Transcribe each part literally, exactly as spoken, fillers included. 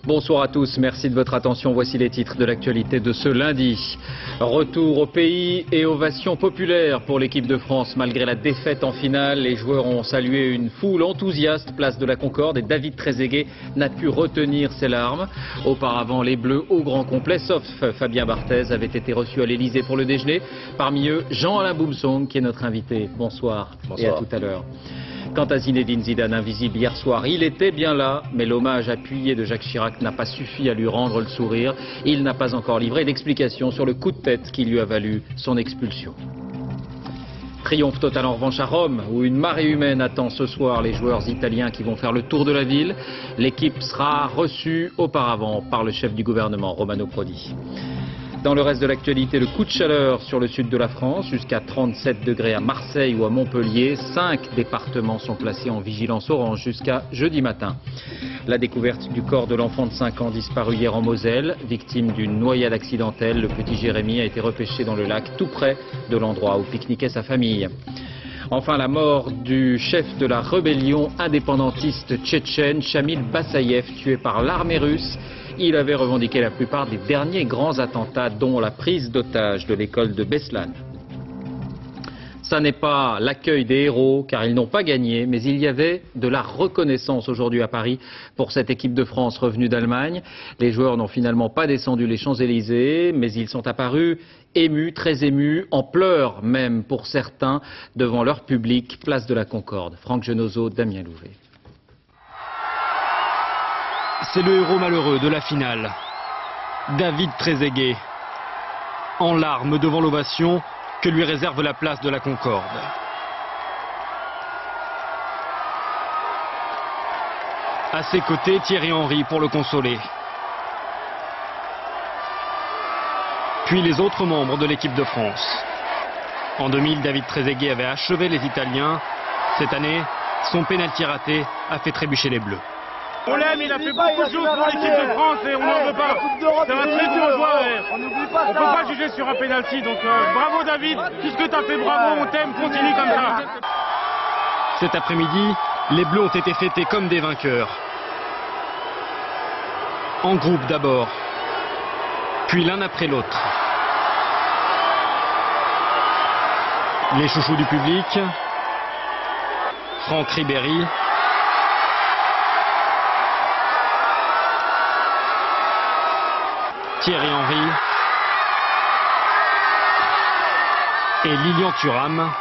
Bonsoir à tous, merci de votre attention. Voici les titres de l'actualité de ce lundi. Retour au pays et ovation populaire pour l'équipe de France. Malgré la défaite en finale, les joueurs ont salué une foule enthousiaste, place de la Concorde, et David Trezeguet n'a pu retenir ses larmes. Auparavant, les Bleus au grand complet, sauf Fabien Barthez, avaient été reçus à l'Elysée pour le déjeuner. Parmi eux, Jean-Alain Boumsong, qui est notre invité. Bonsoir, Bonsoir. Et à tout à l'heure. Quant à Zinedine Zidane, invisible hier soir, il était bien là, mais l'hommage appuyé de Jacques Chirac n'a pas suffi à lui rendre le sourire. Il n'a pas encore livré d'explication sur le coup de tête qui lui a valu son expulsion. Triomphe total en revanche à Rome, où une marée humaine attend ce soir les joueurs italiens qui vont faire le tour de la ville. L'équipe sera reçue auparavant par le chef du gouvernement, Romano Prodi. Dans le reste de l'actualité, le coup de chaleur sur le sud de la France, jusqu'à trente-sept degrés à Marseille ou à Montpellier. Cinq départements sont placés en vigilance orange jusqu'à jeudi matin. La découverte du corps de l'enfant de cinq ans disparu hier en Moselle. Victime d'une noyade accidentelle, le petit Jérémy a été repêché dans le lac tout près de l'endroit où pique-niquait sa famille. Enfin, la mort du chef de la rébellion indépendantiste tchétchène, Chamil Bassayev, tué par l'armée russe. Il avait revendiqué la plupart des derniers grands attentats, dont la prise d'otage de l'école de Beslan. Ça n'est pas l'accueil des héros, car ils n'ont pas gagné, mais il y avait de la reconnaissance aujourd'hui à Paris pour cette équipe de France revenue d'Allemagne. Les joueurs n'ont finalement pas descendu les Champs-Élysées, mais ils sont apparus émus, très émus, en pleurs même pour certains, devant leur public, place de la Concorde. Franck Genozo, Damien Louvet. C'est le héros malheureux de la finale, David Trezeguet, en larmes devant l'ovation que lui réserve la place de la Concorde. À ses côtés, Thierry Henry pour le consoler. Puis les autres membres de l'équipe de France. En deux mille, David Trezeguet avait achevé les Italiens. Cette année, son pénalty raté a fait trébucher les Bleus. On l'aime, il a fait beaucoup de choses pour l'équipe de France et on n'en veut pas. C'est un très bon joueur. On ne peut pas juger sur un pénalty. Donc euh, bravo David, tout ce que tu as fait, bravo, on t'aime, continue comme ça. Cet après-midi, les Bleus ont été fêtés comme des vainqueurs. En groupe d'abord, puis l'un après l'autre. Les chouchous du public, Franck Ribéry, Thierry Henry et Lilian Thuram.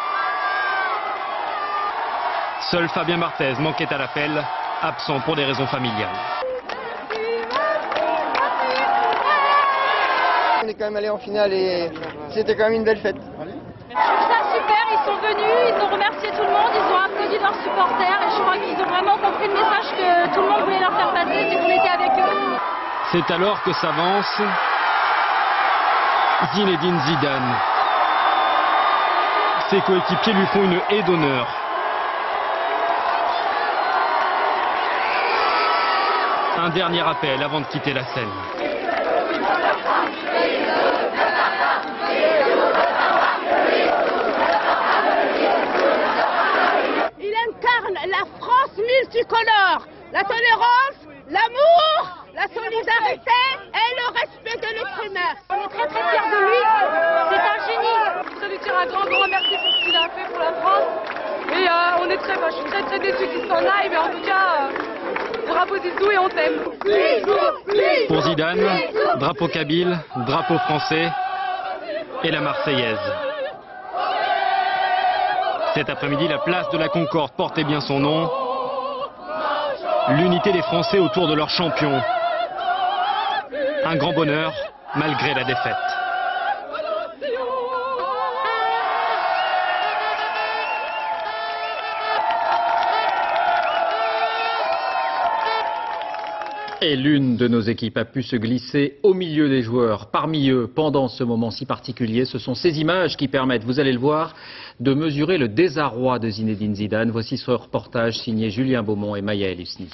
Seul Fabien Barthez manquait à l'appel, absent pour des raisons familiales. On est quand même allé en finale et c'était quand même une belle fête. Je trouve ça super, ils sont venus, ils ont remercié tout le monde, ils ont applaudi leurs supporters et je crois qu'ils ont vraiment compris le message que tout le monde voulait leur faire passer, c'est qu'on était avec eux. C'est alors que s'avance Zinedine Zidane. Ses coéquipiers lui font une haie d'honneur. Un dernier appel avant de quitter la scène. Il incarne la France multicolore, la tolérance, l'amour, la solidarité et le respect de l'être humain. On est très très fiers de lui, c'est un génie. Je lui tire un grand grand merci pour ce qu'il a fait pour la France. Et euh, on est très, bah, je suis très très déçue qu'il s'en aille, mais en tout cas, euh, bravo Zizou et on t'aime. Pour Zidane, drapeau kabyle, drapeau français et la Marseillaise. Cet après-midi, la place de la Concorde portait bien son nom. L'unité des Français autour de leur champion. Un grand bonheur, malgré la défaite. Et l'une de nos équipes a pu se glisser au milieu des joueurs. Parmi eux, pendant ce moment si particulier, ce sont ces images qui permettent, vous allez le voir, de mesurer le désarroi de Zinedine Zidane. Voici ce reportage signé Julien Beaumont et Maya El Husni.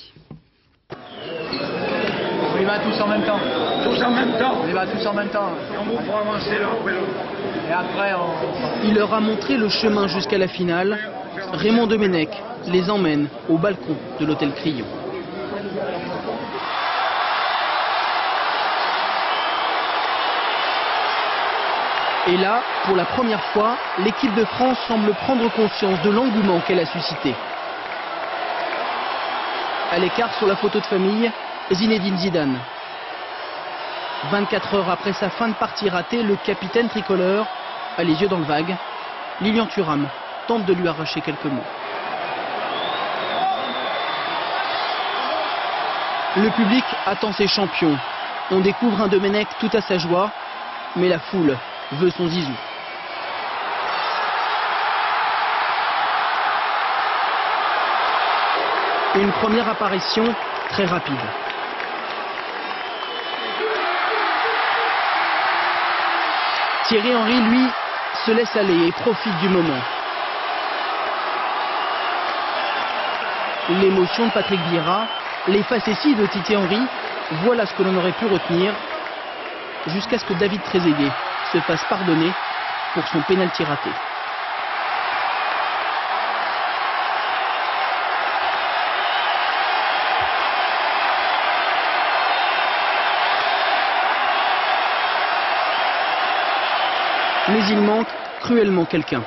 On y va tous en même temps. Tous en même temps. On y va tous en même temps. Et on vous fera avancer l'un après l'autre. Et après, on... Il leur a montré le chemin jusqu'à la finale. Raymond Domenech les emmène au balcon de l'hôtel Crillon. Et là, pour la première fois, l'équipe de France semble prendre conscience de l'engouement qu'elle a suscité. À l'écart sur la photo de famille, Zinedine Zidane. vingt-quatre heures après sa fin de partie ratée, le capitaine tricolore a les yeux dans le vague. Lilian Thuram tente de lui arracher quelques mots. Le public attend ses champions. On découvre un Domenech tout à sa joie, mais la foule veut son Zizou. Une première apparition très rapide. Thierry Henry, lui, se laisse aller et profite du moment. L'émotion de Patrick Vieira, les facéties de Titi Henry, voilà ce que l'on aurait pu retenir, jusqu'à ce que David Trezeguet se fasse pardonner pour son pénalty raté. Mais il manque cruellement quelqu'un.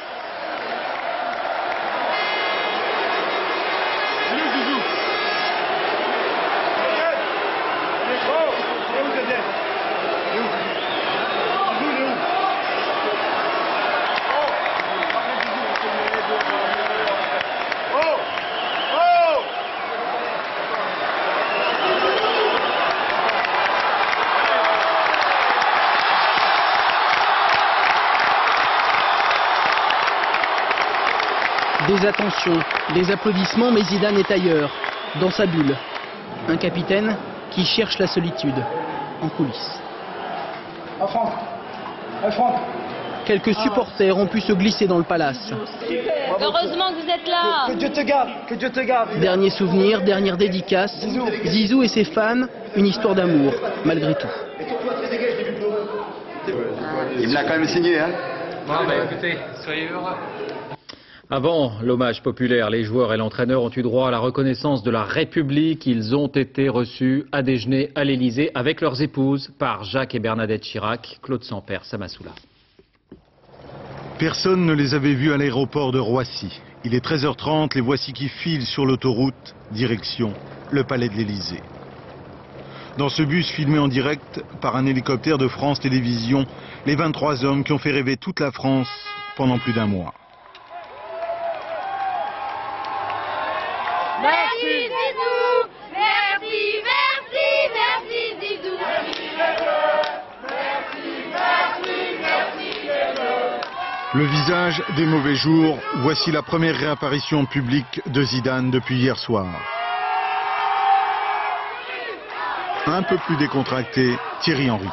Des attentions, des applaudissements, mais Zidane est ailleurs, dans sa bulle. Un capitaine qui cherche la solitude, en coulisses. Quelques supporters ont pu se glisser dans le palace. Heureusement que vous êtes là. Que, que Dieu te garde, que Dieu te garde. Dernier souvenir, dernière dédicace. Zizou. Zizou et ses fans, une histoire d'amour, malgré tout. Il me l'a quand même signé, hein. Bon, bah écoutez, soyez heureux. Avant l'hommage populaire, les joueurs et l'entraîneur ont eu droit à la reconnaissance de la République. Ils ont été reçus à déjeuner à l'Élysée avec leurs épouses par Jacques et Bernadette Chirac. Claude Sampère, Samassoula. Personne ne les avait vus à l'aéroport de Roissy. Il est treize heures trente, les voici qui filent sur l'autoroute, direction le palais de l'Élysée. Dans ce bus filmé en direct par un hélicoptère de France Télévisions, les vingt-trois hommes qui ont fait rêver toute la France pendant plus d'un mois. Merci Zizou, merci, merci, merci Zizou. Le visage des mauvais jours, voici la première réapparition publique de Zidane depuis hier soir. Un peu plus décontracté, Thierry Henry.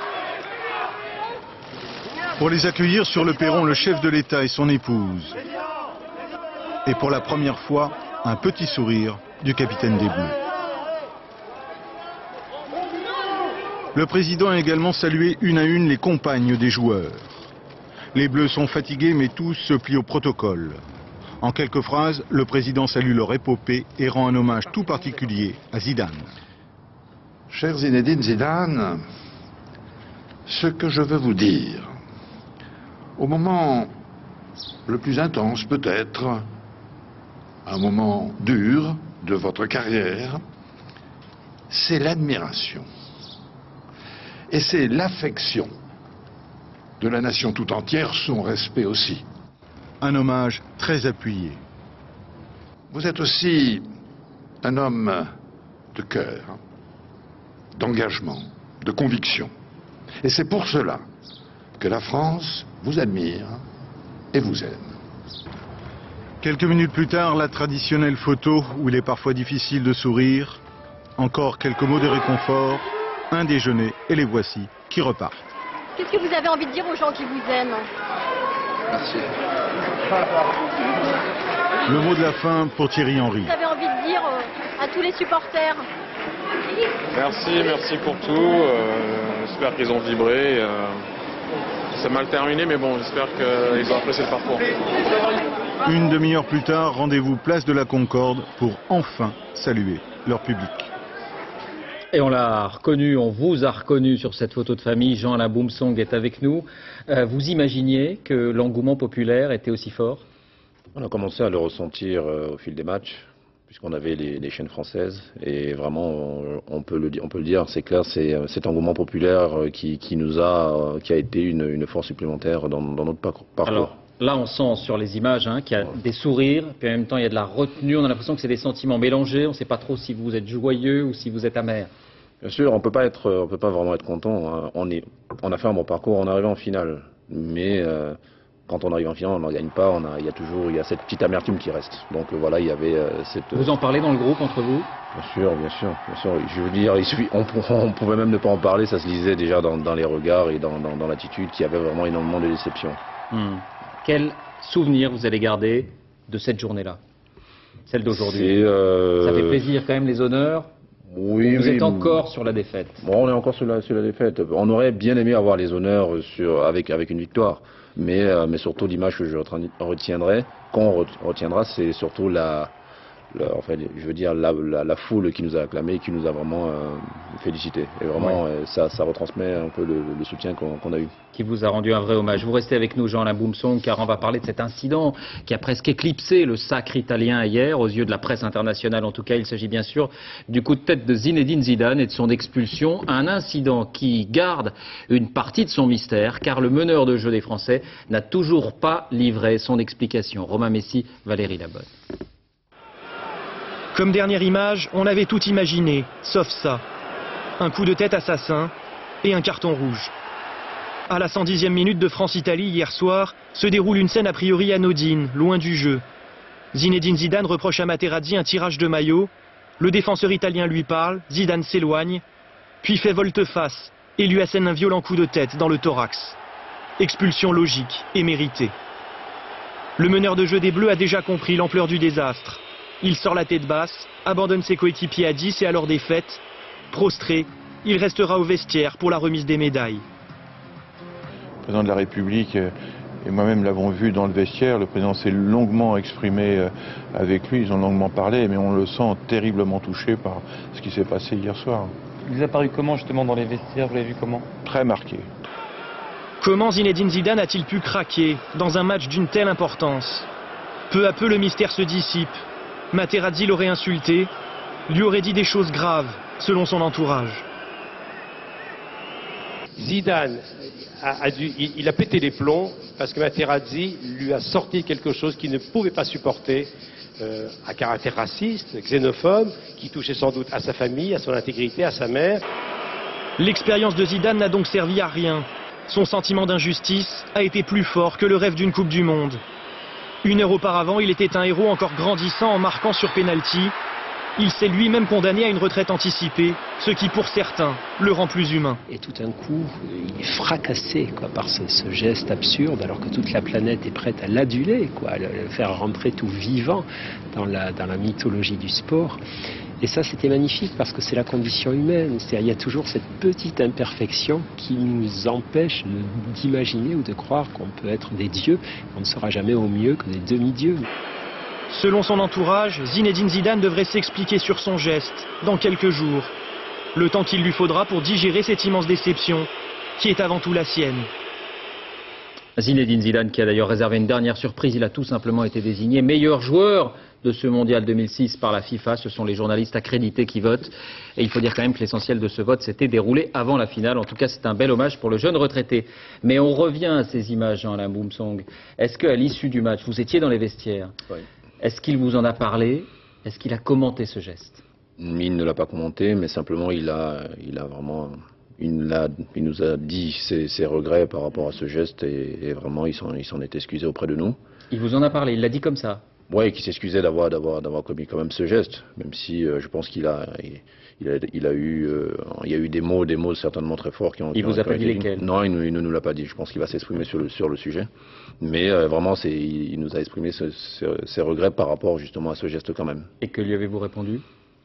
Pour les accueillir sur le perron, le chef de l'État et son épouse. Et pour la première fois, un petit sourire du capitaine des Bleus. Le président a également salué une à une les compagnes des joueurs. Les Bleus sont fatigués, mais tous se plient au protocole. En quelques phrases, le président salue leur épopée et rend un hommage tout particulier à Zidane. Cher Zinedine Zidane, ce que je veux vous dire, au moment le plus intense peut-être, un moment dur de votre carrière, c'est l'admiration. Et c'est l'affection de la nation tout entière, son respect aussi. Un hommage très appuyé. Vous êtes aussi un homme de cœur, d'engagement, de conviction. Et c'est pour cela que la France vous admire et vous aime. Quelques minutes plus tard, la traditionnelle photo où il est parfois difficile de sourire. Encore quelques mots de réconfort, un déjeuner et les voici qui repartent. Qu'est-ce que vous avez envie de dire aux gens qui vous aiment? Merci. Le mot de la fin pour Thierry Henry. Vous avez envie de dire à tous les supporters? Merci, merci pour tout. Euh, j'espère qu'ils ont vibré. Euh, c'est mal terminé, mais bon, j'espère qu'ils ont apprécié le parcours. Une demi-heure plus tard, rendez-vous place de la Concorde pour enfin saluer leur public. Et on l'a reconnu, on vous a reconnu sur cette photo de famille. Jean-Alain Boumsong est avec nous. Euh, vous imaginiez que l'engouement populaire était aussi fort? On a commencé à le ressentir euh, au fil des matchs, puisqu'on avait les, les chaînes françaises. Et vraiment, on, on, peut, le, on peut le dire, c'est clair, c'est cet engouement populaire qui, qui, nous a, qui a été une, une force supplémentaire dans, dans notre parcours. Alors, là, on sent sur les images hein, qu'il y a des sourires, puis en même temps, il y a de la retenue. On a l'impression que c'est des sentiments mélangés. On ne sait pas trop si vous êtes joyeux ou si vous êtes amer. Bien sûr, on peut pas être, on peut pas vraiment être content. Hein. On, est, on a fait un bon parcours, on est arrivé en finale. Mais euh, quand on arrive en finale, on n'en gagne pas. On a, il y a toujours, il y a cette petite amertume qui reste. Donc euh, voilà, il y avait euh, cette. Vous en parlez dans le groupe entre vous? Bien sûr, bien sûr, bien sûr. Je veux dire, il suffit, on, on pouvait même ne pas en parler. Ça se lisait déjà dans, dans les regards et dans, dans, dans l'attitude qu'il y avait vraiment énormément de déception. Hmm. Quel souvenir vous allez garder de cette journée-là, celle d'aujourd'hui? euh... Ça fait plaisir quand même, les honneurs. Oui, vous oui, êtes encore sur la défaite. Bon, on est encore sur la, sur la défaite. On aurait bien aimé avoir les honneurs sur, avec, avec une victoire. Mais, euh, mais surtout, l'image que je retiendrai, qu'on retiendra, c'est surtout la, la, enfin, je veux dire, la, la, la foule qui nous a acclamé, qui nous a vraiment euh, félicité. Et vraiment, ouais. euh, ça, ça retransmet un peu le, le soutien qu'on qu'on a eu. Qui vous a rendu un vrai hommage. Vous restez avec nous, Jean-Alain Boumsong, car on va parler de cet incident qui a presque éclipsé le sacre italien hier, aux yeux de la presse internationale. En tout cas, il s'agit bien sûr du coup de tête de Zinedine Zidane et de son expulsion. Un incident qui garde une partie de son mystère, car le meneur de jeu des Français n'a toujours pas livré son explication. Romain Messi, Valérie Labonne. Comme dernière image, on avait tout imaginé, sauf ça. Un coup de tête assassin et un carton rouge. À la cent dixième minute de France-Italie hier soir, se déroule une scène a priori anodine, loin du jeu. Zinedine Zidane reproche à Materazzi un tirage de maillot. Le défenseur italien lui parle, Zidane s'éloigne, puis fait volte-face et lui assène un violent coup de tête dans le thorax. Expulsion logique et méritée. Le meneur de jeu des Bleus a déjà compris l'ampleur du désastre. Il sort la tête basse, abandonne ses coéquipiers à dix et à leur défaite. Prostré, il restera au vestiaire pour la remise des médailles. Le président de la République et moi-même l'avons vu dans le vestiaire. Le président s'est longuement exprimé avec lui, ils ont longuement parlé, mais on le sent terriblement touché par ce qui s'est passé hier soir. Il vous a paru comment justement dans les vestiaires? Vous l'avez vu comment? Très marqué. Comment Zinedine Zidane a-t-il pu craquer dans un match d'une telle importance? Peu à peu, le mystère se dissipe. Materazzi l'aurait insulté, lui aurait dit des choses graves, selon son entourage. Zidane a, a dû, il, il a pété les plombs parce que Materazzi lui a sorti quelque chose qu'il ne pouvait pas supporter, euh, à caractère raciste, xénophobe, qui touchait sans doute à sa famille, à son intégrité, à sa mère. L'expérience de Zidane n'a donc servi à rien. Son sentiment d'injustice a été plus fort que le rêve d'une Coupe du Monde. Une heure auparavant, il était un héros encore grandissant en marquant sur pénalty. Il s'est lui-même condamné à une retraite anticipée, ce qui pour certains le rend plus humain. Et tout d'un coup, il est fracassé quoi, par ce, ce geste absurde, alors que toute la planète est prête à l'aduler, quoi, à le, le faire rentrer tout vivant dans la, dans la mythologie du sport. Et ça, c'était magnifique parce que c'est la condition humaine. C'est-à-dire, il y a toujours cette petite imperfection qui nous empêche d'imaginer ou de croire qu'on peut être des dieux. On ne sera jamais au mieux que des demi-dieux. Selon son entourage, Zinedine Zidane devrait s'expliquer sur son geste dans quelques jours. Le temps qu'il lui faudra pour digérer cette immense déception, qui est avant tout la sienne. Zinedine Zidane qui a d'ailleurs réservé une dernière surprise, il a tout simplement été désigné meilleur joueur de ce mondial deux mille six par la FIFA. Ce sont les journalistes accrédités qui votent. Et il faut dire quand même que l'essentiel de ce vote s'était déroulé avant la finale. En tout cas, c'est un bel hommage pour le jeune retraité. Mais on revient à ces images, Jean-Alain Boumsong. Est-ce qu'à l'issue du match, vous étiez dans les vestiaires? Oui. Est-ce qu'il vous en a parlé? Est-ce qu'il a commenté ce geste? Il ne l'a pas commenté, mais simplement il a, il a vraiment, il, a, il nous a dit ses, ses regrets par rapport à ce geste et, et vraiment il s'en est excusé auprès de nous. Il vous en a parlé, il l'a dit comme ça? Oui, qui s'excusait d'avoir d'avoir d'avoir commis quand même ce geste, même si euh, je pense qu'il a, il, il a, il a eu, euh, il y a eu des mots, des mots certainement très forts qui ont. Il qui vous ont, a pas dit lesquels? Non, il, il ne nous l'a pas dit. Je pense qu'il va s'exprimer sur le sur le sujet, mais euh, vraiment, c'est, il, il nous a exprimé ce, ce, ses regrets par rapport justement à ce geste quand même. Et que lui avez-vous répondu?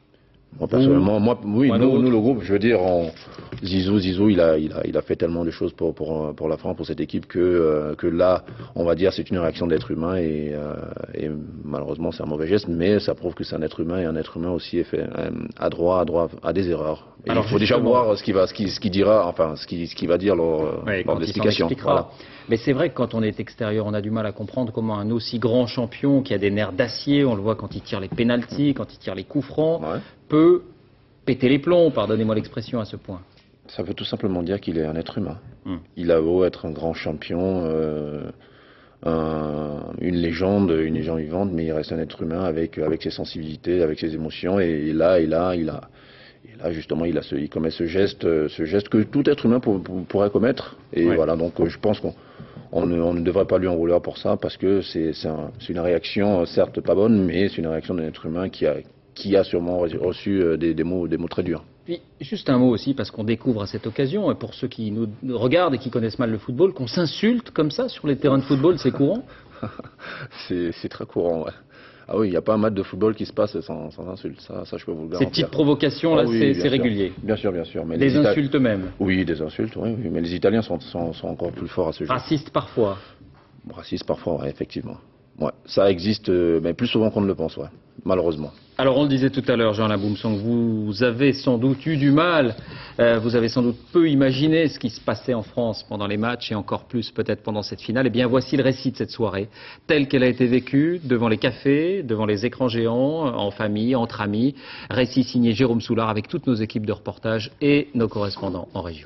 Moi, personnellement, moi, oui, nous, nous, le groupe, je veux dire, on, Zizou, Zizou, il a, il a, il a fait tellement de choses pour, pour, pour la France, pour cette équipe, que, euh, que là, on va dire, c'est une réaction d'être humain et, euh, et malheureusement, c'est un mauvais geste, mais ça prouve que c'est un être humain et un être humain aussi est fait, euh, a droit, a droit à des erreurs. Et alors, il faut déjà voir ce qu'il va, ce qu'il, ce qu'il dira, enfin, ce qu'il, ce qu'il va dire lors, oui, lors de l'explication. Voilà. Mais c'est vrai que quand on est extérieur, on a du mal à comprendre comment un aussi grand champion qui a des nerfs d'acier, on le voit quand il tire les pénaltys, quand il tire les coups francs, ouais. peut péter les plombs, pardonnez-moi l'expression à ce point. Ça veut tout simplement dire qu'il est un être humain. Hum. Il a beau être un grand champion, euh, un, une légende, une légende vivante, mais il reste un être humain avec, avec ses sensibilités, avec ses émotions, et, et là, et là, il a... Et là, justement, il, a ce, il commet ce geste, ce geste que tout être humain pour, pour, pourrait commettre. Et ouais. voilà, donc je pense qu'on on ne, on ne devrait pas lui en vouloir pour ça, parce que c'est un, une réaction, certes pas bonne, mais c'est une réaction d'un être humain qui a, qui a sûrement reçu des, des, mots, des mots très durs. Puis, juste un mot aussi, parce qu'on découvre à cette occasion, et pour ceux qui nous regardent et qui connaissent mal le football, qu'on s'insulte comme ça sur les terrains de football, c'est courant? C'est très courant, ouais. Ah oui, il n'y a pas un match de football qui se passe sans, sans insultes, ça, ça je peux vous le garantir. Ces petites provocations-là, ah oui, c'est régulier. Bien sûr, bien sûr. Mais des les insultes Itali... même. Oui, des insultes, oui, oui, mais les Italiens sont, sont, sont encore plus forts à ce jeu. Racistes parfois. Racistes parfois, oui, effectivement. Ouais, ça existe, mais plus souvent qu'on ne le pense, ouais, malheureusement. Alors on le disait tout à l'heure, Jean Laboumsong, vous avez sans doute eu du mal, euh, vous avez sans doute peu imaginé ce qui se passait en France pendant les matchs et encore plus peut-être pendant cette finale. Eh bien voici le récit de cette soirée, telle qu'elle a été vécue devant les cafés, devant les écrans géants, en famille, entre amis. Récit signé Jérôme Soulard avec toutes nos équipes de reportage et nos correspondants en région.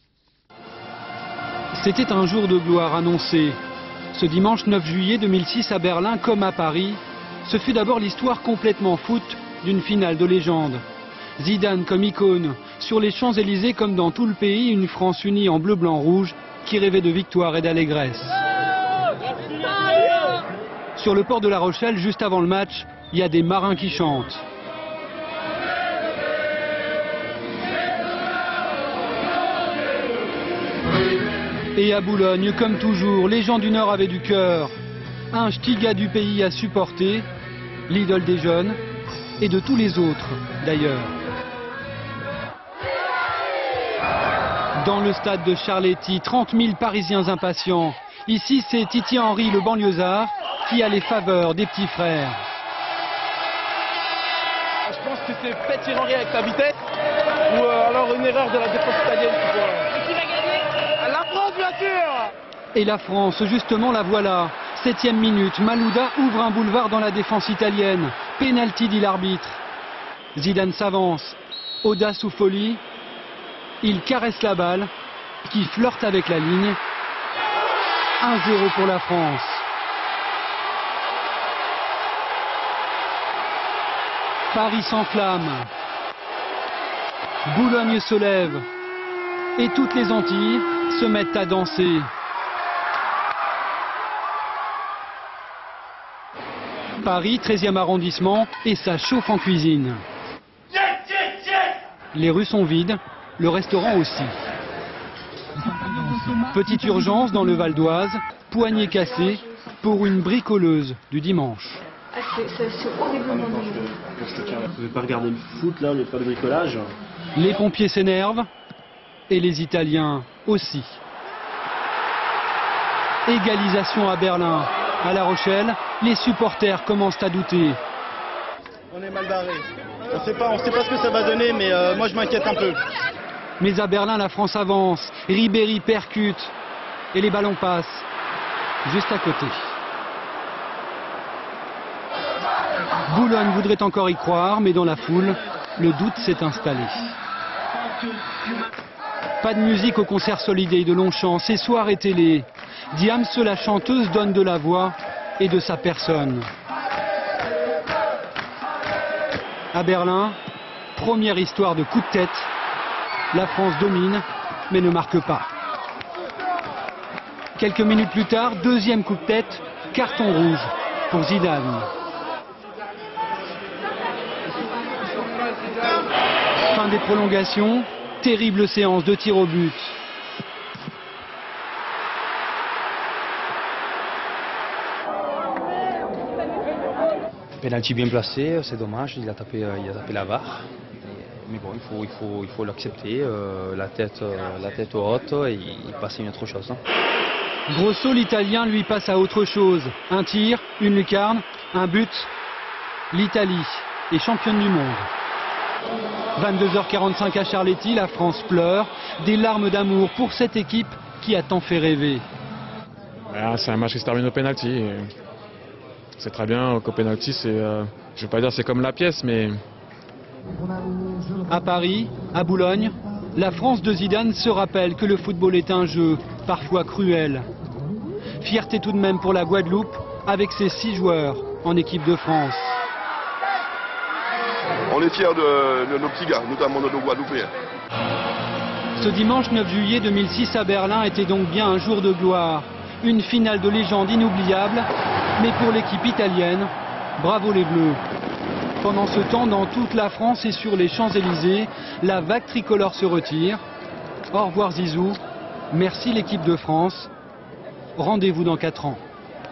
C'était un jour de gloire annoncé. Ce dimanche neuf juillet deux mille six à Berlin comme à Paris, ce fut d'abord l'histoire complètement foot d'une finale de légende. Zidane comme icône, sur les Champs-Élysées comme dans tout le pays, une France unie en bleu, blanc, rouge qui rêvait de victoire et d'allégresse. Sur le port de La Rochelle, juste avant le match, il y a des marins qui chantent. Et à Boulogne, comme toujours, les gens du Nord avaient du cœur. Un Stiga du pays à supporter, l'idole des jeunes et de tous les autres d'ailleurs. Dans le stade de Charletti, trente mille Parisiens impatients. Ici, c'est Titi Henry, le banlieusard, qui a les faveurs des petits frères. Je pense que c'est peut-être Thierry Henry avec sa vitesse, ou euh, alors une erreur de la défense italienne. Et qui va gagner? La France, bien sûr. Et la France, justement, la voilà. Septième minute, Malouda ouvre un boulevard dans la défense italienne. Penalty, dit l'arbitre. Zidane s'avance. Audace ou folie, il caresse la balle, qui flirte avec la ligne. un zéro pour la France. Paris s'enflamme. Boulogne se lève. Et toutes les Antilles se mettent à danser. Paris, treizième arrondissement, et ça chauffe en cuisine. Les rues sont vides, le restaurant aussi. Petite urgence dans le Val d'Oise, poignée cassée pour une bricoleuse du dimanche. C'est horriblement dangereux. Vous ne pouvez pas regarder le foot là, au lieu de faire du bricolage? Les pompiers s'énervent, et les Italiens aussi. Égalisation à Berlin. À La Rochelle, les supporters commencent à douter. On est mal barré. On sait pas, on sait pas ce que ça va donner, mais euh, moi je m'inquiète un peu. Mais à Berlin, la France avance. Ribéry percute. Et les ballons passent. Juste à côté. Boulogne voudrait encore y croire, mais dans la foule, le doute s'est installé. Pas de musique au concert Soliday de Longchamp, c'est soirée télé. Diams, la chanteuse, donne de la voix et de sa personne. À Berlin, première histoire de coup de tête. La France domine, mais ne marque pas. Quelques minutes plus tard, deuxième coup de tête, carton rouge pour Zidane. Fin des prolongations, terrible séance de tir au but. Penalty bien placé, c'est dommage, il a tapé, il a tapé la barre. mais bon, il faut, il faut, il faut l'accepter, euh, la tête, euh, la tête haute et, et passer à une autre chose. Hein. Grosso, l'Italien, lui passe à autre chose. Un tir, une lucarne, un but. L'Italie est championne du monde. vingt-deux heures quarante-cinq à Charletti, la France pleure. Des larmes d'amour pour cette équipe qui a tant fait rêver. Ah, c'est un match qui se termine au pénalty. C'est très bien qu'au pénalty, c'est, euh, je ne veux pas dire c'est comme la pièce, mais... À Paris, à Boulogne, la France de Zidane se rappelle que le football est un jeu, parfois cruel. Fierté tout de même pour la Guadeloupe, avec ses six joueurs en équipe de France. On est fiers de, de nos petits gars, notamment de nos Guadeloupéens. Ce dimanche neuf juillet deux mille six à Berlin était donc bien un jour de gloire. Une finale de légende inoubliable, mais pour l'équipe italienne, bravo les Bleus. Pendant ce temps, dans toute la France et sur les Champs-Élysées, la vague tricolore se retire. Au revoir Zizou, merci l'équipe de France, rendez-vous dans quatre ans.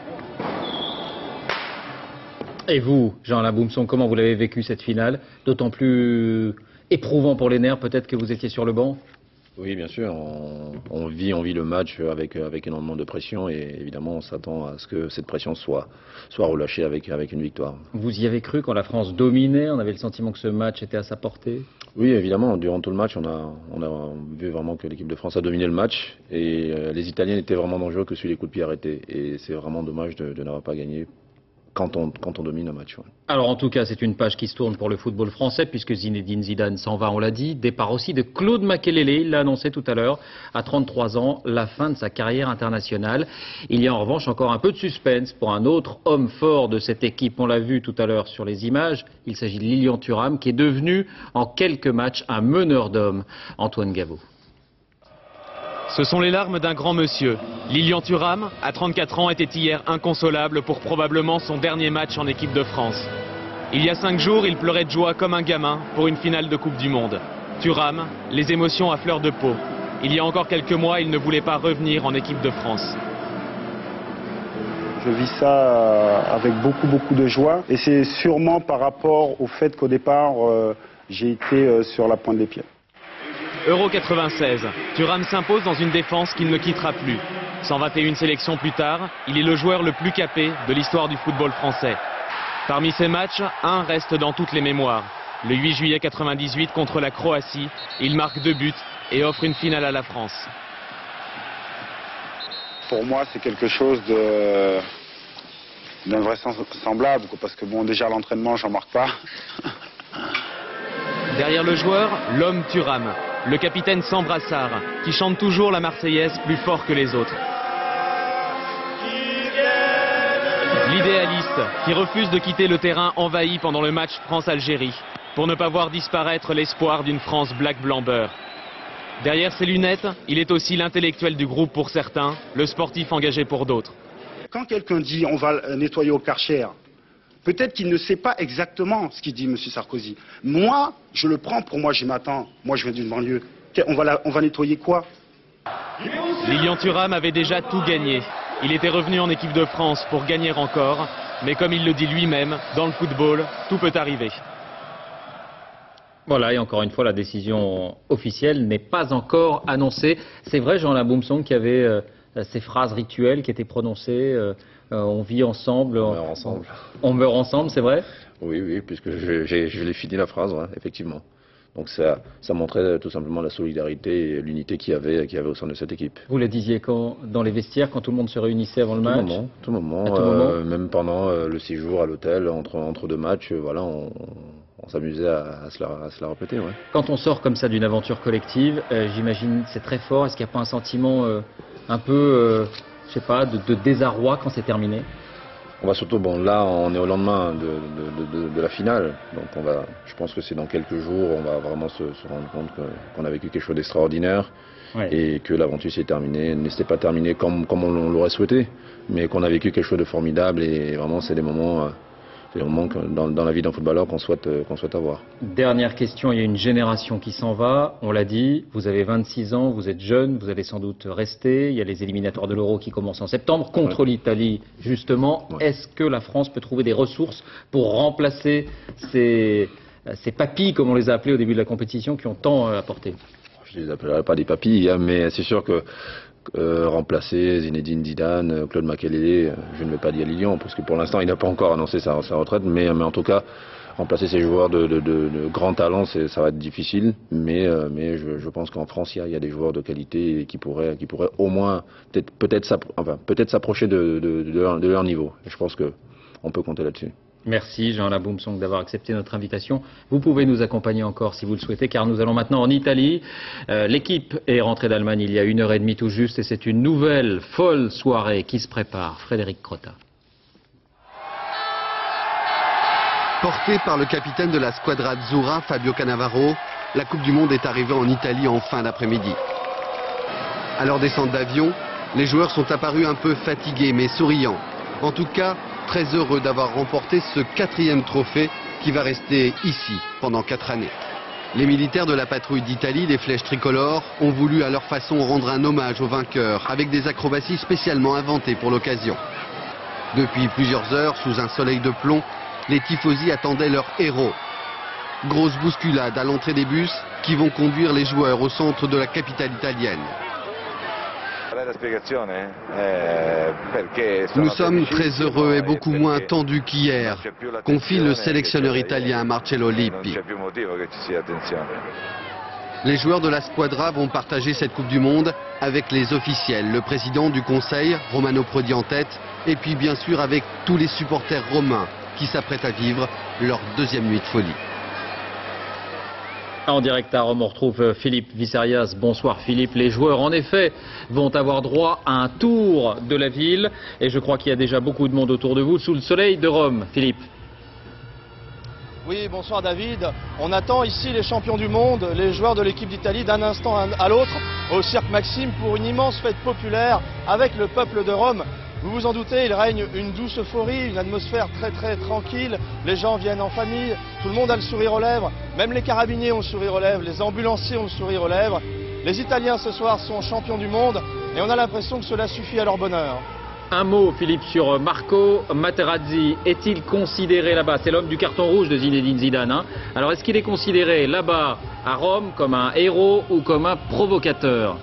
Et vous, Jean-Alain Boumson, comment vous l'avez vécu cette finale? D'autant plus éprouvant pour les nerfs, peut-être que vous étiez sur le banc? Oui, bien sûr. On, on, vit, on vit le match avec, avec énormément de pression et évidemment on s'attend à ce que cette pression soit, soit relâchée avec, avec une victoire. Vous y avez cru quand la France dominait? On avait le sentiment que ce match était à sa portée? Oui, évidemment. Durant tout le match, on a, on a vu vraiment que l'équipe de France a dominé le match et euh, les Italiens étaient vraiment dangereux que sur les coups de pied arrêtés. Et c'est vraiment dommage de, de n'avoir pas gagné quand on, quand on domine un match. Ouais. Alors en tout cas, c'est une page qui se tourne pour le football français puisque Zinedine Zidane s'en va, on l'a dit. Départ aussi de Claude Makelele, il l'a annoncé tout à l'heure, à trente-trois ans, la fin de sa carrière internationale. Il y a en revanche encore un peu de suspense pour un autre homme fort de cette équipe. On l'a vu tout à l'heure sur les images, il s'agit de Lilian Thuram qui est devenu en quelques matchs un meneur d'hommes. Antoine Gaveau. Ce sont les larmes d'un grand monsieur. Lilian Thuram, à trente-quatre ans, était hier inconsolable pour probablement son dernier match en équipe de France. Il y a cinq jours, il pleurait de joie comme un gamin pour une finale de Coupe du Monde. Thuram, les émotions à fleur de peau. Il y a encore quelques mois, il ne voulait pas revenir en équipe de France. Je vis ça avec beaucoup, beaucoup de joie. Et c'est sûrement par rapport au fait qu'au départ, euh, j'ai été sur la pointe des pieds. Euro quatre-vingt-seize, Thuram s'impose dans une défense qu'il ne quittera plus. cent vingt et une sélections plus tard, il est le joueur le plus capé de l'histoire du football français. Parmi ces matchs, un reste dans toutes les mémoires. Le huit juillet quatre-vingt-dix-huit contre la Croatie, il marque deux buts et offre une finale à la France. Pour moi, c'est quelque chose de d'invraisemblable, parce que bon, déjà l'entraînement, j'en marque pas. Derrière le joueur, l'homme Thuram, le capitaine sans brassard, qui chante toujours la Marseillaise plus fort que les autres. L'idéaliste, qui refuse de quitter le terrain envahi pendant le match France-Algérie, pour ne pas voir disparaître l'espoir d'une France black-blanc-beurre. Derrière ses lunettes, il est aussi l'intellectuel du groupe pour certains, le sportif engagé pour d'autres. Quand quelqu'un dit on va nettoyer au Karcher, peut-être qu'il ne sait pas exactement ce qu'il dit, M. Sarkozy. Moi, je le prends pour moi, je m'attends. Moi, je viens d'une banlieue. On va, la, on va nettoyer quoi? Lilian Thuram avait déjà tout gagné. Il était revenu en équipe de France pour gagner encore. Mais comme il le dit lui-même, dans le football, tout peut arriver. Voilà, et encore une fois, la décision officielle n'est pas encore annoncée. C'est vrai, Jean-Alain Boumson, qu'il y avait euh, ces phrases rituelles qui étaient prononcées. Euh, Euh, on vit ensemble, on meurt ensemble. On meurt ensemble, c'est vrai? Oui, oui, puisque je, je, je l'ai fini la phrase, ouais, effectivement. Donc ça, ça montrait tout simplement la solidarité et l'unité qu'il y avait, qu'il y avait au sein de cette équipe. Vous le disiez quand, dans les vestiaires, quand tout le monde se réunissait avant le tout match? Moment, tout moment, tout euh, moment, même pendant euh, le séjour à l'hôtel, entre, entre deux matchs, euh, voilà, on, on s'amusait à, à, se la, à se la répéter. Ouais. Quand on sort comme ça d'une aventure collective, euh, j'imagine c'est très fort. Est-ce qu'il n'y a pas un sentiment euh, un peu, euh, je sais pas, de, de désarroi quand c'est terminé? On va surtout, bon là on est au lendemain de, de, de, de la finale, donc on va, je pense que c'est dans quelques jours, on va vraiment se, se rendre compte qu'on a vécu quelque chose d'extraordinaire, ouais. Et que l'aventure s'est terminée, ne s'était pas terminée comme, comme on l'aurait souhaité, mais qu'on a vécu quelque chose de formidable et vraiment c'est des moments, des moments que, dans, dans la vie d'un footballeur qu'on souhaite, qu'on souhaite avoir. Dernière question, il y a une génération qui s'en va, on l'a dit, vous avez vingt-six ans, vous êtes jeune, vous allez sans doute rester, il y a les éliminatoires de l'Euro qui commencent en septembre, contre ouais. l'Italie justement. Ouais. Est-ce que la France peut trouver des ressources pour remplacer ces, ces papilles, comme on les a appelés au début de la compétition, qui ont tant euh, apporté? Je ne les appellerai pas des papilles, hein, mais c'est sûr que euh, remplacer Zinedine Zidane, Claude Makélélé, je ne vais pas dire Lilian, parce que pour l'instant il n'a pas encore annoncé sa, sa retraite, mais, mais en tout cas, remplacer ces joueurs de, de, de, de grand talent, ça va être difficile, mais, euh, mais je, je pense qu'en France, il y, a, il y a des joueurs de qualité qui pourraient, qui pourraient au moins peut-être peut-être s'approcher enfin, peut-être de, de, de, leur, de leur niveau. Et je pense qu'on peut compter là-dessus. Merci Jean Laboumsong d'avoir accepté notre invitation. Vous pouvez nous accompagner encore si vous le souhaitez, car nous allons maintenant en Italie. Euh, L'équipe est rentrée d'Allemagne il y a une heure et demie tout juste, et c'est une nouvelle folle soirée qui se prépare. Frédéric Crotta. Porté par le capitaine de la Squadra Azzurra, Fabio Cannavaro, la Coupe du Monde est arrivée en Italie en fin d'après-midi. À leur descente d'avion, les joueurs sont apparus un peu fatigués mais souriants. En tout cas, très heureux d'avoir remporté ce quatrième trophée qui va rester ici pendant quatre années. Les militaires de la patrouille d'Italie, les flèches tricolores, ont voulu à leur façon rendre un hommage aux vainqueurs avec des acrobaties spécialement inventées pour l'occasion. Depuis plusieurs heures, sous un soleil de plomb, les tifosi attendaient leur héros. Grosse bousculade à l'entrée des bus qui vont conduire les joueurs au centre de la capitale italienne. Nous sommes très heureux et beaucoup moins tendus qu'hier, confie le sélectionneur italien Marcello Lippi. Les joueurs de la Squadra vont partager cette Coupe du Monde avec les officiels, le président du Conseil, Romano Prodi en tête, et puis bien sûr avec tous les supporters romains qui s'apprêtent à vivre leur deuxième nuit de folie. En direct à Rome, on retrouve Philippe Vissarias. Bonsoir Philippe. Les joueurs, en effet, vont avoir droit à un tour de la ville. Et je crois qu'il y a déjà beaucoup de monde autour de vous, sous le soleil de Rome. Philippe. Oui, bonsoir David. On attend ici les champions du monde, les joueurs de l'équipe d'Italie, d'un instant à l'autre, au Cirque Maxime, pour une immense fête populaire avec le peuple de Rome. Vous vous en doutez, il règne une douce euphorie, une atmosphère très très tranquille. Les gens viennent en famille, tout le monde a le sourire aux lèvres. Même les carabiniers ont le sourire aux lèvres, les ambulanciers ont le sourire aux lèvres. Les Italiens ce soir sont champions du monde et on a l'impression que cela suffit à leur bonheur. Un mot, Philippe, sur Marco Materazzi. Est-il considéré là-bas? C'est l'homme du carton rouge de Zinedine Zidane. Hein. Alors est-ce qu'il est considéré là-bas, à Rome, comme un héros ou comme un provocateur?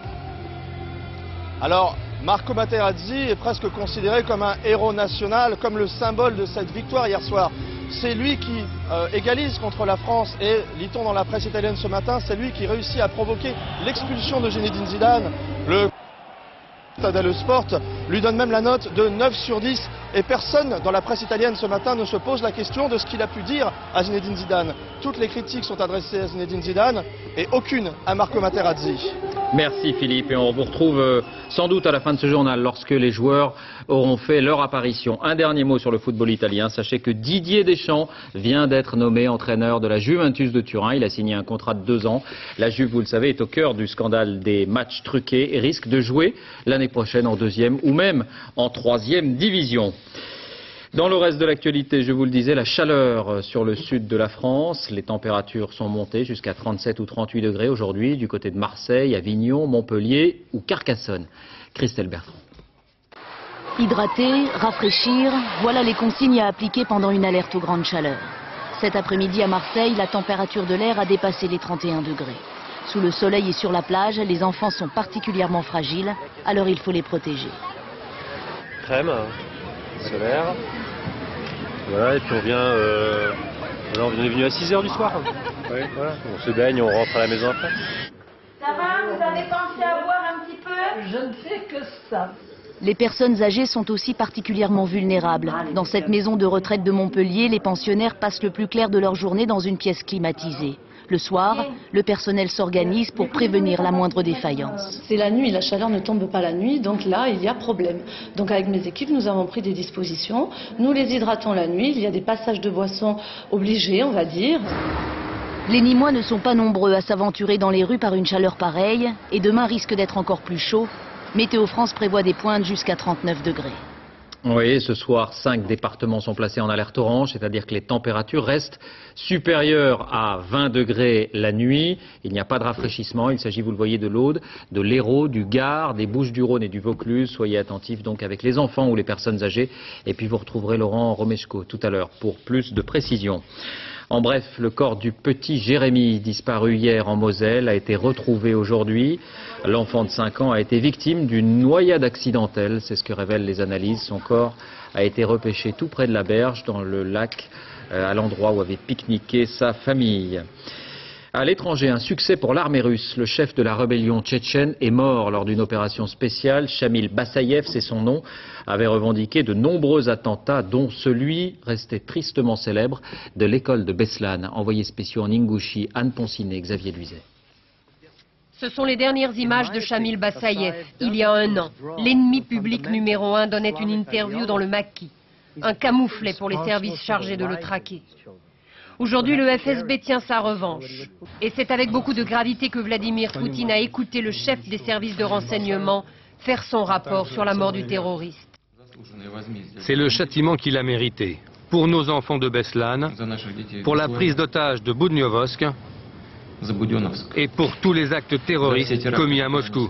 Alors, Marco Materazzi est presque considéré comme un héros national, comme le symbole de cette victoire hier soir. C'est lui qui euh, égalise contre la France et, lit-on dans la presse italienne ce matin, c'est lui qui réussit à provoquer l'expulsion de Zinedine Zidane. Le Stade dello Sport lui donne même la note de neuf sur dix et personne dans la presse italienne ce matin ne se pose la question de ce qu'il a pu dire à Zinedine Zidane. Toutes les critiques sont adressées à Zinedine Zidane et aucune à Marco Materazzi. Merci Philippe, et on vous retrouve euh, sans doute à la fin de ce journal lorsque les joueurs auront fait leur apparition. Un dernier mot sur le football italien. Sachez que Didier Deschamps vient d'être nommé entraîneur de la Juventus de Turin. Il a signé un contrat de deux ans. La Juve, vous le savez, est au cœur du scandale des matchs truqués et risque de jouer l'année prochaine en deuxième ou même en troisième division. Dans le reste de l'actualité, je vous le disais, la chaleur sur le sud de la France. Les températures sont montées jusqu'à trente-sept ou trente-huit degrés aujourd'hui du côté de Marseille, Avignon, Montpellier ou Carcassonne. Christelle Bertrand. Hydrater, rafraîchir, voilà les consignes à appliquer pendant une alerte aux grandes chaleurs. Cet après-midi à Marseille, la température de l'air a dépassé les trente et un degrés. Sous le soleil et sur la plage, les enfants sont particulièrement fragiles, alors il faut les protéger. Crème solaire. Voilà, et puis on vient, euh, voilà, on est venu à six heures du soir. Oui, voilà. On se baigne, on rentre à la maison après. Ça va? Vous avez pensé à boire un petit peu? Je ne fais que ça. Les personnes âgées sont aussi particulièrement vulnérables. Dans cette maison de retraite de Montpellier, les pensionnaires passent le plus clair de leur journée dans une pièce climatisée. Le soir, le personnel s'organise pour prévenir la moindre défaillance. C'est la nuit, la chaleur ne tombe pas la nuit, donc là, il y a problème. Donc avec mes équipes, nous avons pris des dispositions. Nous les hydratons la nuit, il y a des passages de boissons obligés, on va dire. Les Nîmois ne sont pas nombreux à s'aventurer dans les rues par une chaleur pareille, et demain risque d'être encore plus chaud. Météo France prévoit des pointes jusqu'à trente-neuf degrés. Oui, ce soir, cinq départements sont placés en alerte orange, c'est-à-dire que les températures restent supérieures à vingt degrés la nuit. Il n'y a pas de rafraîchissement, il s'agit, vous le voyez, de l'Aude, de l'Hérault, du Gard, des Bouches-du-Rhône et du Vaucluse. Soyez attentifs donc avec les enfants ou les personnes âgées. Et puis vous retrouverez Laurent Romeshko tout à l'heure pour plus de précisions. En bref, le corps du petit Jérémy, disparu hier en Moselle, a été retrouvé aujourd'hui. L'enfant de cinq ans a été victime d'une noyade accidentelle, c'est ce que révèlent les analyses. Son corps a été repêché tout près de la berge, dans le lac, à l'endroit où avait pique-niqué sa famille. À l'étranger, un succès pour l'armée russe. Le chef de la rébellion tchétchène est mort lors d'une opération spéciale. Shamil Bassayev, c'est son nom, avait revendiqué de nombreux attentats, dont celui, resté tristement célèbre, de l'école de Beslan. Envoyés spéciaux en Ingouchie, Anne Poncinet, Xavier Luizet. Ce sont les dernières images de Shamil Bassayev, il y a un an. L'ennemi public numéro un donnait une interview dans le Maquis. Un camouflet pour les services chargés de le traquer. Aujourd'hui, le F S B tient sa revanche. Et c'est avec beaucoup de gravité que Vladimir Poutine a écouté le chef des services de renseignement faire son rapport sur la mort du terroriste. C'est le châtiment qu'il a mérité. Pour nos enfants de Beslan, pour la prise d'otage de Boudniovosk et pour tous les actes terroristes commis à Moscou.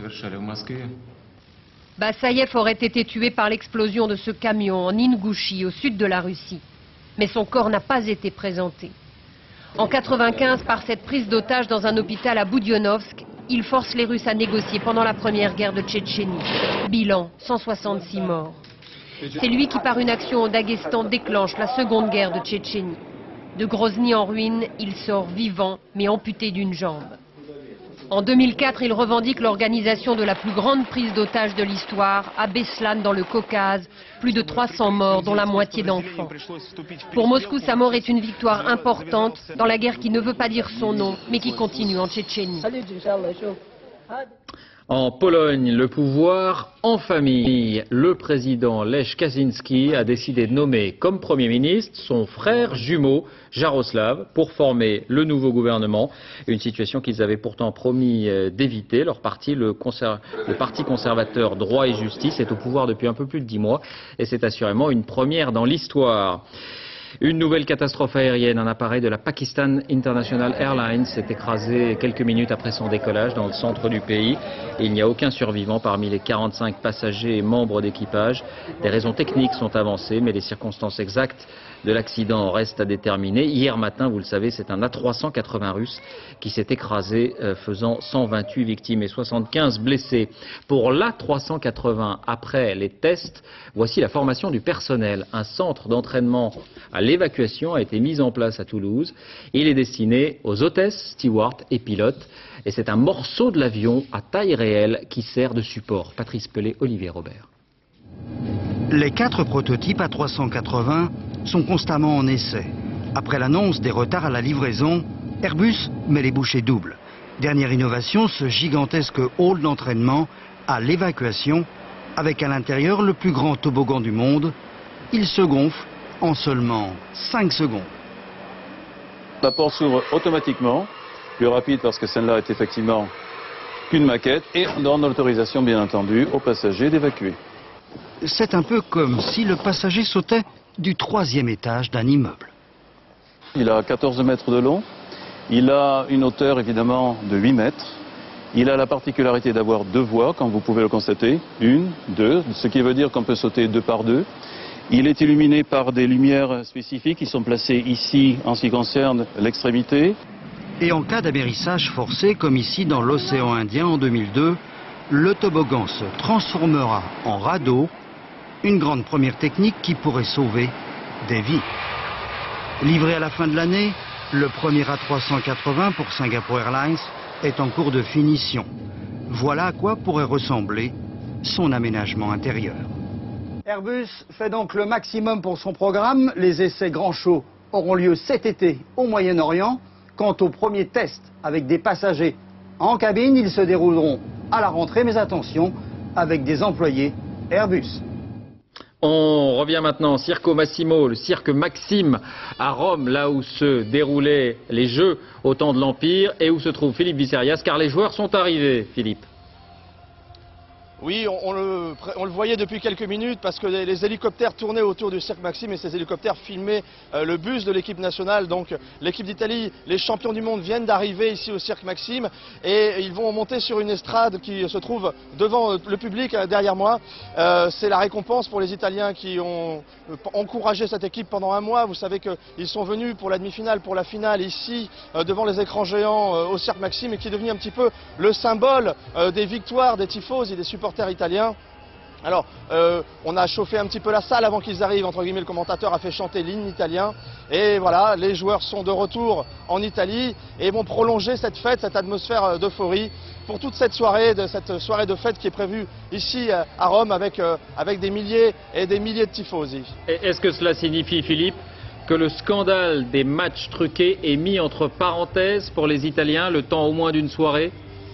Bassayev aurait été tué par l'explosion de ce camion en Ingouchie, au sud de la Russie. Mais son corps n'a pas été présenté. En quatre-vingt-quinze, par cette prise d'otage dans un hôpital à Boudionovsk, il force les Russes à négocier pendant la première guerre de Tchétchénie. Bilan, cent soixante-six morts. C'est lui qui, par une action au Daghestan, déclenche la seconde guerre de Tchétchénie. De Grozny en ruine, il sort vivant, mais amputé d'une jambe. En deux mille quatre, il revendique l'organisation de la plus grande prise d'otages de l'histoire, à Beslan, dans le Caucase, plus de trois cents morts, dont la moitié d'enfants. Pour Moscou, sa mort est une victoire importante dans la guerre qui ne veut pas dire son nom, mais qui continue en Tchétchénie. En Pologne, le pouvoir en famille. Le président Lech Kaczynski a décidé de nommer comme Premier ministre son frère jumeau Jaroslav pour former le nouveau gouvernement. Une situation qu'ils avaient pourtant promis d'éviter. Leur parti, le, conser... le Parti conservateur Droit et Justice, est au pouvoir depuis un peu plus de dix mois et c'est assurément une première dans l'histoire. Une nouvelle catastrophe aérienne, un appareil de la Pakistan International Airlines s'est écrasé quelques minutes après son décollage dans le centre du pays. Et il n'y a aucun survivant parmi les quarante-cinq passagers et membres d'équipage. Des raisons techniques sont avancées, mais les circonstances exactes de l'accident restent à déterminer. Hier matin, vous le savez, c'est un A trois cent quatre-vingts russe qui s'est écrasé, euh, faisant cent vingt-huit victimes et soixante-quinze blessés. Pour l'A trois cent quatre-vingts, après les tests, voici la formation du personnel. Un centre d'entraînement à l'évacuation a été mis en place à Toulouse. Il est destiné aux hôtesses, stewards et pilotes. Et c'est un morceau de l'avion à taille réelle qui sert de support. Patrice Pellet, Olivier Robert. Les quatre prototypes A trois cent quatre-vingts sont constamment en essai. Après l'annonce des retards à la livraison, Airbus met les bouchées doubles. Dernière innovation, ce gigantesque hall d'entraînement à l'évacuation, avec à l'intérieur le plus grand toboggan du monde. Il se gonfle en seulement cinq secondes. La porte s'ouvre automatiquement, plus rapide parce que celle-là est effectivement qu'une maquette, et on donne l'autorisation bien entendu aux passagers d'évacuer. C'est un peu comme si le passager sautait du troisième étage d'un immeuble. Il a quatorze mètres de long, il a une hauteur évidemment de huit mètres, il a la particularité d'avoir deux voies, comme vous pouvez le constater, une, deux, ce qui veut dire qu'on peut sauter deux par deux. Il est illuminé par des lumières spécifiques qui sont placées ici en ce qui concerne l'extrémité. Et en cas d'amérissage forcé, comme ici dans l'océan Indien en deux mille deux, le toboggan se transformera en radeau, une grande première technique qui pourrait sauver des vies. Livré à la fin de l'année, le premier A trois cent quatre-vingts pour Singapore Airlines est en cours de finition. Voilà à quoi pourrait ressembler son aménagement intérieur. Airbus fait donc le maximum pour son programme. Les essais grand show auront lieu cet été au Moyen-Orient. Quant aux premiers tests avec des passagers en cabine, ils se dérouleront à la rentrée, mais attention, avec des employés Airbus. On revient maintenant au Circo Massimo, le cirque Maxime à Rome, là où se déroulaient les Jeux au temps de l'Empire et où se trouve Philippe Visserias, car les joueurs sont arrivés, Philippe. Oui, on, on, le, on le voyait depuis quelques minutes parce que les, les hélicoptères tournaient autour du Cirque Maxime et ces hélicoptères filmaient euh, le bus de l'équipe nationale. Donc l'équipe d'Italie, les champions du monde viennent d'arriver ici au Cirque Maxime et ils vont monter sur une estrade qui se trouve devant le public euh, derrière moi. Euh, C'est la récompense pour les Italiens qui ont euh, encouragé cette équipe pendant un mois. Vous savez qu'ils sont venus pour la demi-finale, pour la finale ici euh, devant les écrans géants euh, au Cirque Maxime et qui est devenu un petit peu le symbole euh, des victoires des tifosi, des supporters italiens. Alors, euh, on a chauffé un petit peu la salle avant qu'ils arrivent, entre guillemets, le commentateur a fait chanter l'hymne italien. Et voilà, les joueurs sont de retour en Italie et vont prolonger cette fête, cette atmosphère d'euphorie pour toute cette soirée, de, cette soirée de fête qui est prévue ici à Rome avec, euh, avec des milliers et des milliers de tifosi. Est-ce que cela signifie, Philippe, que le scandale des matchs truqués est mis entre parenthèses pour les Italiens, le temps au moins d'une soirée ?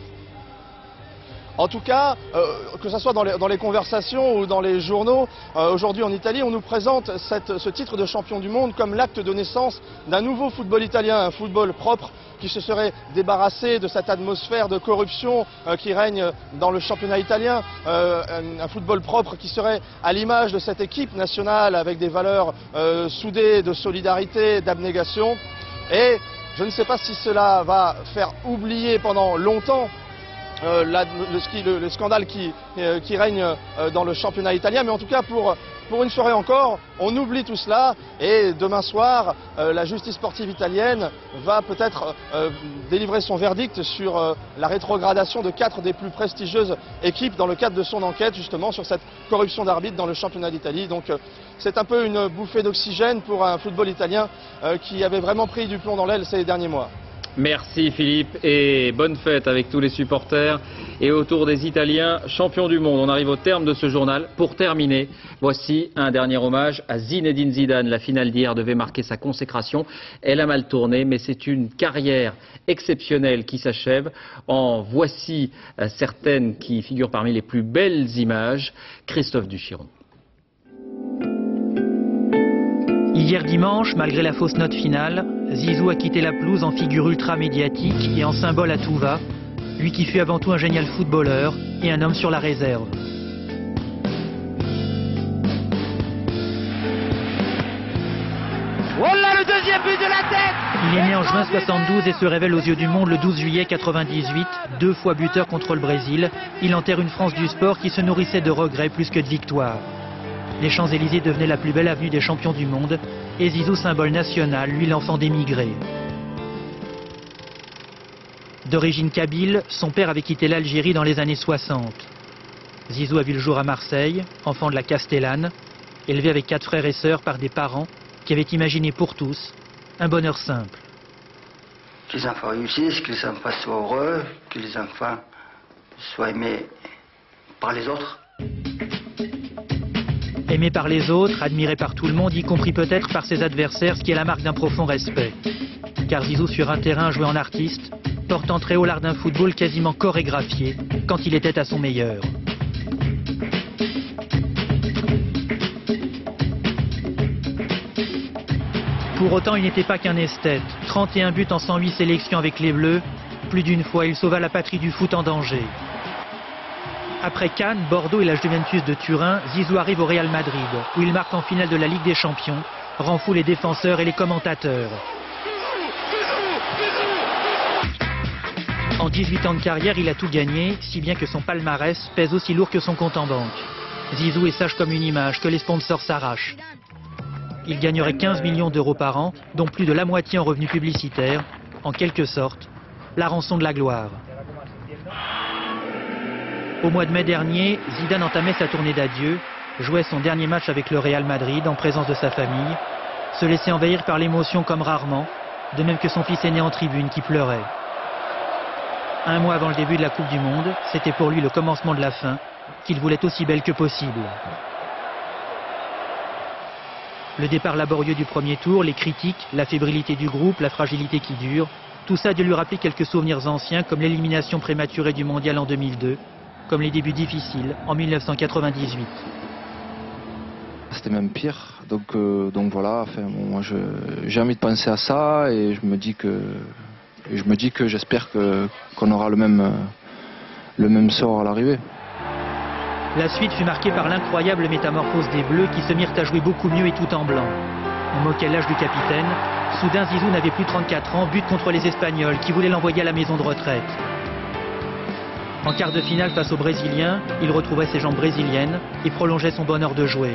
En tout cas, euh, que ce soit dans les, dans les conversations ou dans les journaux, euh, aujourd'hui en Italie, on nous présente cette, ce titre de champion du monde comme l'acte de naissance d'un nouveau football italien, un football propre qui se serait débarrassé de cette atmosphère de corruption euh, qui règne dans le championnat italien, euh, un, un football propre qui serait à l'image de cette équipe nationale avec des valeurs euh, soudées de solidarité, d'abnégation. Et je ne sais pas si cela va faire oublier pendant longtemps Euh, la, le, ski, le, le scandale qui, euh, qui règne euh, dans le championnat italien, mais en tout cas pour, pour une soirée encore, on oublie tout cela et demain soir, euh, la justice sportive italienne va peut-être euh, délivrer son verdict sur euh, la rétrogradation de quatre des plus prestigieuses équipes dans le cadre de son enquête justement sur cette corruption d'arbitre dans le championnat d'Italie. Donc euh, c'est un peu une bouffée d'oxygène pour un football italien euh, qui avait vraiment pris du plomb dans l'aile ces derniers mois. Merci Philippe et bonne fête avec tous les supporters et autour des Italiens champions du monde. On arrive au terme de ce journal. Pour terminer, voici un dernier hommage à Zinedine Zidane. La finale d'hier devait marquer sa consécration. Elle a mal tourné, mais c'est une carrière exceptionnelle qui s'achève. En voici certaines qui figurent parmi les plus belles images. Christophe Duchiron. Hier dimanche, malgré la fausse note finale, Zizou a quitté la pelouse en figure ultra médiatique et en symbole à tout va, lui qui fut avant tout un génial footballeur et un homme sur la réserve. Oh là, le deuxième but de la tête! Il est né en juin soixante-douze et se révèle aux yeux du monde le douze juillet quatre-vingt-dix-huit, deux fois buteur contre le Brésil. Il enterre une France du sport qui se nourrissait de regrets plus que de victoires. Les Champs-Élysées devenaient la plus belle avenue des champions du monde et Zizou symbole national, lui l'enfant d'émigré. D'origine kabyle, son père avait quitté l'Algérie dans les années soixante. Zizou a vu le jour à Marseille, enfant de la Castellane, élevé avec quatre frères et sœurs par des parents qui avaient imaginé pour tous un bonheur simple. Que les enfants réussissent, que les enfants soient heureux, que les enfants soient aimés par les autres. Aimé par les autres, admiré par tout le monde, y compris peut-être par ses adversaires, ce qui est la marque d'un profond respect. Car Zizou sur un terrain jouait en artiste, portant très haut l'art d'un football quasiment chorégraphié quand il était à son meilleur. Pour autant, il n'était pas qu'un esthète. trente et un buts en cent huit sélections avec les Bleus. Plus d'une fois, il sauva la patrie du foot en danger. Après Cannes, Bordeaux et la Juventus de Turin, Zizou arrive au Real Madrid, où il marque en finale de la Ligue des Champions, rend fou les défenseurs et les commentateurs. En dix-huit ans de carrière, il a tout gagné, si bien que son palmarès pèse aussi lourd que son compte en banque. Zizou est sage comme une image, que les sponsors s'arrachent. Il gagnerait quinze millions d'euros par an, dont plus de la moitié en revenus publicitaires, en quelque sorte, la rançon de la gloire. Au mois de mai dernier, Zidane entamait sa tournée d'adieu, jouait son dernier match avec le Real Madrid en présence de sa famille, se laissait envahir par l'émotion comme rarement, de même que son fils aîné en tribune qui pleurait. Un mois avant le début de la Coupe du Monde, c'était pour lui le commencement de la fin, qu'il voulait aussi belle que possible. Le départ laborieux du premier tour, les critiques, la fébrilité du groupe, la fragilité qui dure, tout ça a dû lui rappeler quelques souvenirs anciens comme l'élimination prématurée du mondial en deux mille deux, comme les débuts difficiles en mille neuf cent quatre-vingt-dix-huit. C'était même pire, donc, euh, donc voilà, enfin, bon, moi j'ai envie de penser à ça et je me dis que je me dis que j'espère que qu'on aura le même, le même sort à l'arrivée. La suite fut marquée par l'incroyable métamorphose des Bleus qui se mirent à jouer beaucoup mieux et tout en blanc. On moquait l'âge du capitaine. Soudain, Zizou n'avait plus trente-quatre ans, but contre les Espagnols qui voulaient l'envoyer à la maison de retraite. En quart de finale face aux Brésiliens, il retrouvait ses jambes brésiliennes et prolongeait son bonheur de jouer.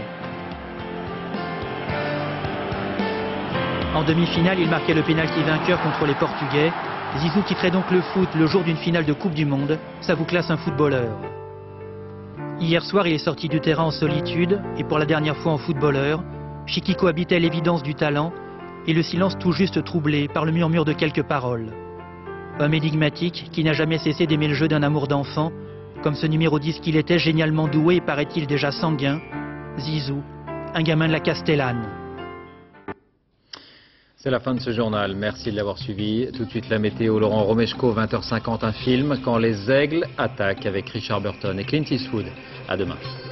En demi-finale, il marquait le pénalty vainqueur contre les Portugais. Zizou quitterait donc le foot le jour d'une finale de Coupe du Monde. Ça vous classe un footballeur. Hier soir, il est sorti du terrain en solitude et pour la dernière fois en footballeur. Chiquiko habitait l'évidence du talent et le silence tout juste troublé par le murmure de quelques paroles. Homme énigmatique qui n'a jamais cessé d'aimer le jeu d'un amour d'enfant, comme ce numéro dix qu'il était, génialement doué et paraît-il déjà sanguin, Zizou, un gamin de la Castellane. C'est la fin de ce journal, merci de l'avoir suivi. Tout de suite la météo, Laurent Romeshko, vingt heures cinquante, un film, Quand les aigles attaquent avec Richard Burton et Clint Eastwood. À demain.